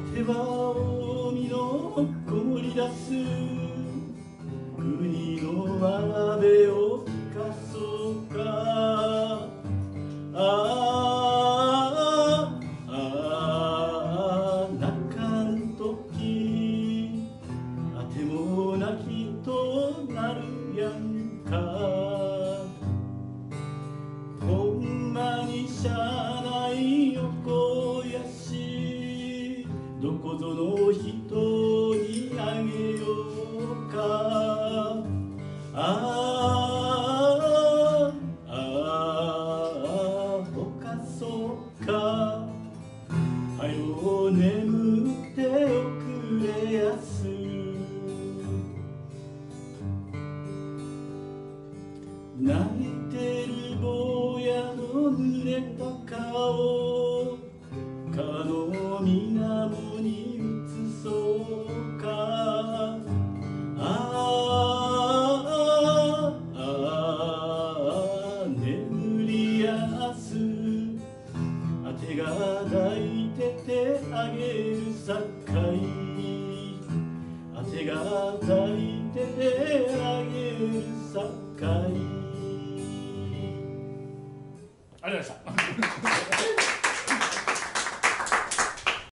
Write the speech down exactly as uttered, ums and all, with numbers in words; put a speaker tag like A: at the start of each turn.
A: 手は海の凍り出す国のわらべを聞かそうか。ああああ泣かんときあても泣きとなるやんか。ほんまにしゃあない横やしどこぞの人にあげようか。ああああほかそうか。はよ眠っておくれやす。泣いてる坊やの濡れた顔川の水面に映そうか。ああああ眠りやすあてが抱いててあげるさかいあてが抱いててあげる